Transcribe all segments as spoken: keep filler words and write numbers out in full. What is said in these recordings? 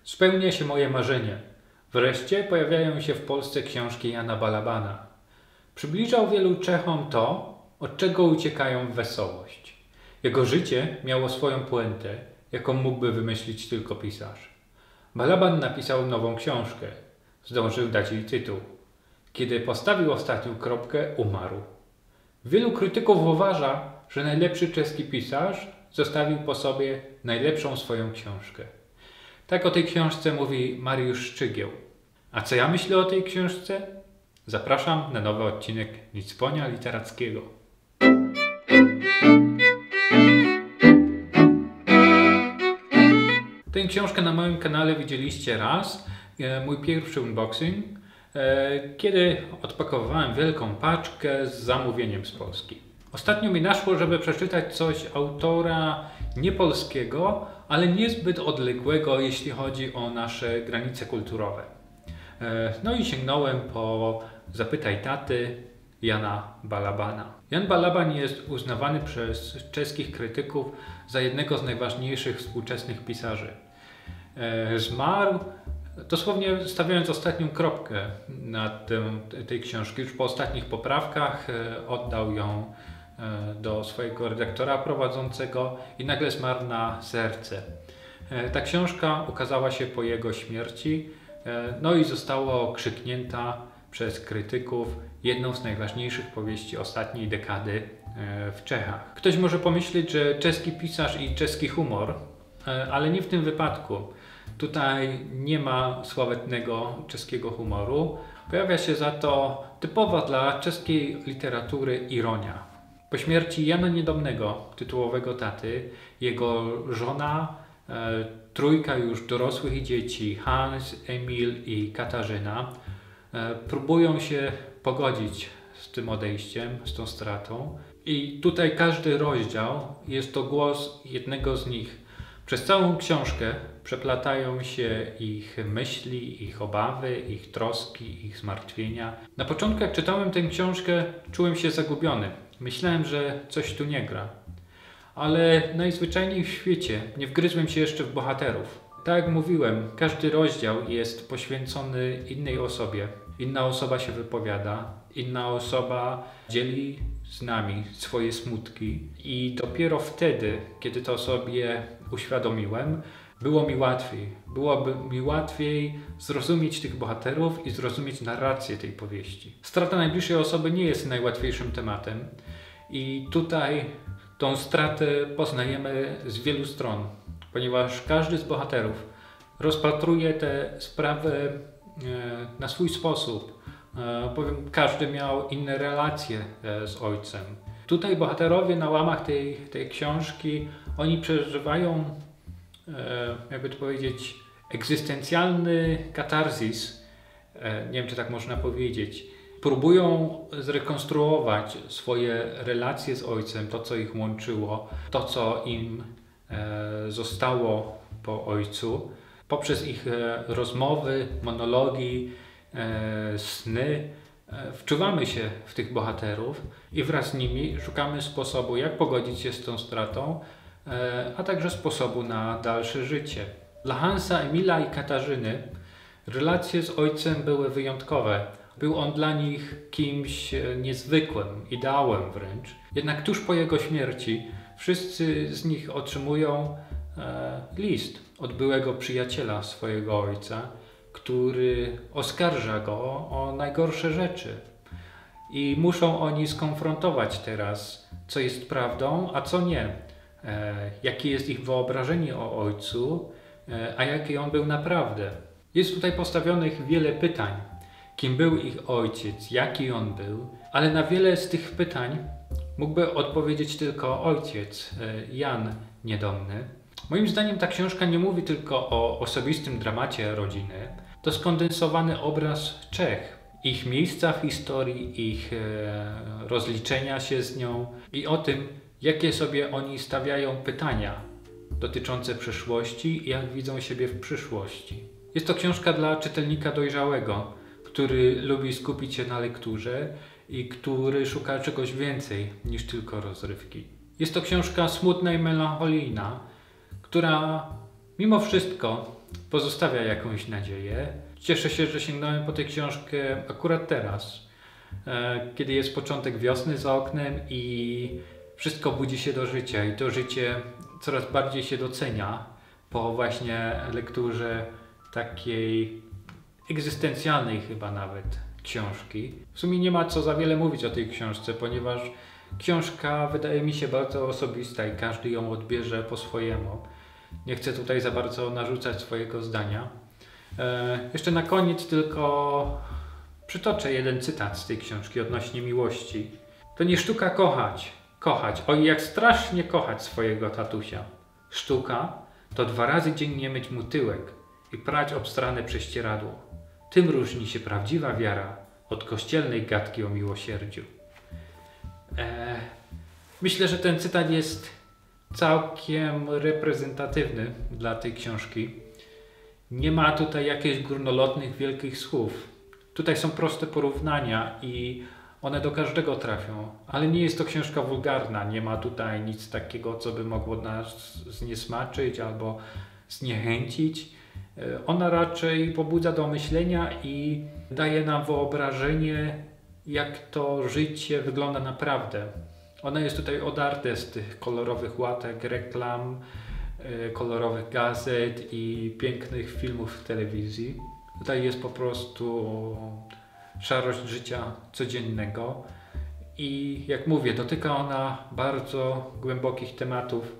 Spełnia się moje marzenie. Wreszcie pojawiają się w Polsce książki Jana Balabana. Przybliżał wielu Czechom to, od czego uciekają w wesołość. Jego życie miało swoją puentę, jaką mógłby wymyślić tylko pisarz. Balaban napisał nową książkę. Zdążył dać jej tytuł. Kiedy postawił ostatnią kropkę, umarł. Wielu krytyków uważa, że najlepszy czeski pisarz zostawił po sobie najlepszą swoją książkę. Tak o tej książce mówi Mariusz Szczygieł. A co ja myślę o tej książce? Zapraszam na nowy odcinek Nicponia Literackiego. Tę książkę na moim kanale widzieliście raz, mój pierwszy unboxing, kiedy odpakowywałem wielką paczkę z zamówieniem z Polski. Ostatnio mi naszło, żeby przeczytać coś autora niepolskiego, ale niezbyt odległego, jeśli chodzi o nasze granice kulturowe. No i sięgnąłem po Zapytaj taty Jana Balabana. Jan Balaban jest uznawany przez czeskich krytyków za jednego z najważniejszych współczesnych pisarzy. Zmarł dosłownie stawiając ostatnią kropkę na tę, tej książki. Już po ostatnich poprawkach oddał ją do swojego redaktora prowadzącego i nagle zmarł na serce. Ta książka ukazała się po jego śmierci, no i została okrzyknięta przez krytyków jedną z najważniejszych powieści ostatniej dekady w Czechach. Ktoś może pomyśleć, że czeski pisarz i czeski humor, ale nie w tym wypadku. Tutaj nie ma sławetnego czeskiego humoru. Pojawia się za to typowa dla czeskiej literatury ironia. Po śmierci Jana Niedomnego, tytułowego taty, jego żona, e, trójka już dorosłych dzieci, Hans, Emil i Katarzyna, e, próbują się pogodzić z tym odejściem, z tą stratą. I tutaj każdy rozdział jest to głos jednego z nich. Przez całą książkę przeplatają się ich myśli, ich obawy, ich troski, ich zmartwienia. Na początku, jak czytałem tę książkę, czułem się zagubiony. Myślałem, że coś tu nie gra. Ale najzwyczajniej w świecie nie wgryzłem się jeszcze w bohaterów. Tak jak mówiłem, każdy rozdział jest poświęcony innej osobie. Inna osoba się wypowiada, inna osoba dzieli z nami swoje smutki i dopiero wtedy, kiedy to sobie uświadomiłem, było mi łatwiej. Byłoby mi łatwiej zrozumieć tych bohaterów i zrozumieć narrację tej powieści. Strata najbliższej osoby nie jest najłatwiejszym tematem i tutaj tą stratę poznajemy z wielu stron, ponieważ każdy z bohaterów rozpatruje tę sprawę na swój sposób. Powiem, każdy miał inne relacje z ojcem. Tutaj bohaterowie na łamach tej, tej książki, oni przeżywają, jakby to powiedzieć, egzystencjalny katarzis, nie wiem, czy tak można powiedzieć. Próbują zrekonstruować swoje relacje z ojcem, to co ich łączyło, to co im zostało po ojcu, poprzez ich rozmowy, monologi, sny. Wczuwamy się w tych bohaterów i wraz z nimi szukamy sposobu, jak pogodzić się z tą stratą, a także sposobu na dalsze życie. Dla Hansa, Emila i Katarzyny relacje z ojcem były wyjątkowe. Był on dla nich kimś niezwykłym, ideałem wręcz. Jednak tuż po jego śmierci wszyscy z nich otrzymują e, list od byłego przyjaciela swojego ojca, który oskarża go o najgorsze rzeczy. I muszą oni skonfrontować teraz, co jest prawdą, a co nie. E, jakie jest ich wyobrażenie o ojcu, e, a jaki on był naprawdę. Jest tutaj postawionych wiele pytań. Kim był ich ojciec, jaki on był, ale na wiele z tych pytań mógłby odpowiedzieć tylko ojciec, e, Jan Niedomny. Moim zdaniem ta książka nie mówi tylko o osobistym dramacie rodziny. To skondensowany obraz Czech, ich miejsca w historii, ich e, rozliczenia się z nią i o tym, jakie sobie oni stawiają pytania dotyczące przeszłości i jak widzą siebie w przyszłości. Jest to książka dla czytelnika dojrzałego, który lubi skupić się na lekturze i który szuka czegoś więcej niż tylko rozrywki. Jest to książka smutna i melancholijna, która Mimo wszystko pozostawia jakąś nadzieję. Cieszę się, że sięgnąłem po tę książkę akurat teraz, kiedy jest początek wiosny za oknem i wszystko budzi się do życia i to życie coraz bardziej się docenia po właśnie lekturze takiej egzystencjalnej chyba nawet książki. W sumie nie ma co za wiele mówić o tej książce, ponieważ książka wydaje mi się bardzo osobista i każdy ją odbierze po swojemu. Nie chcę tutaj za bardzo narzucać swojego zdania. E, jeszcze na koniec tylko przytoczę jeden cytat z tej książki odnośnie miłości. To nie sztuka kochać, kochać, oj jak strasznie kochać swojego tatusia. Sztuka to dwa razy dziennie myć mu tyłek i prać obstrane prześcieradło. Tym różni się prawdziwa wiara od kościelnej gadki o miłosierdziu. E, myślę, że ten cytat jest całkiem reprezentatywny dla tej książki. Nie ma tutaj jakichś górnolotnych, wielkich słów. Tutaj są proste porównania i one do każdego trafią. Ale nie jest to książka wulgarna. Nie ma tutaj nic takiego, co by mogło nas zniesmaczyć albo zniechęcić. Ona raczej pobudza do myślenia i daje nam wyobrażenie, jak to życie wygląda naprawdę. Ono jest tutaj odarte z tych kolorowych łatek, reklam, kolorowych gazet i pięknych filmów w telewizji. Tutaj jest po prostu szarość życia codziennego i jak mówię, dotyka ona bardzo głębokich tematów,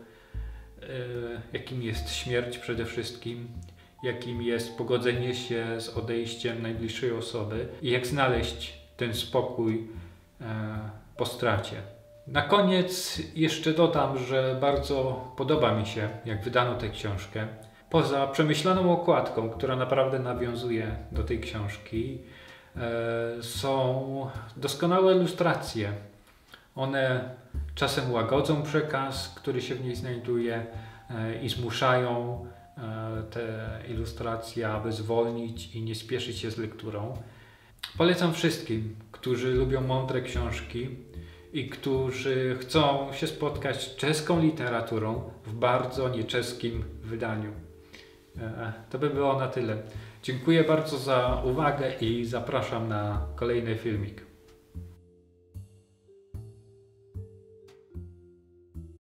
jakim jest śmierć przede wszystkim, jakim jest pogodzenie się z odejściem najbliższej osoby i jak znaleźć ten spokój po stracie. Na koniec jeszcze dodam, że bardzo podoba mi się, jak wydano tę książkę. Poza przemyślaną okładką, która naprawdę nawiązuje do tej książki, e, są doskonałe ilustracje. One czasem łagodzą przekaz, który się w niej znajduje e, i zmuszają e, te ilustracje, aby zwolnić i nie spieszyć się z lekturą. Polecam wszystkim, którzy lubią mądre książki i którzy chcą się spotkać z czeską literaturą w bardzo nieczeskim wydaniu. To by było na tyle. Dziękuję bardzo za uwagę i zapraszam na kolejny filmik.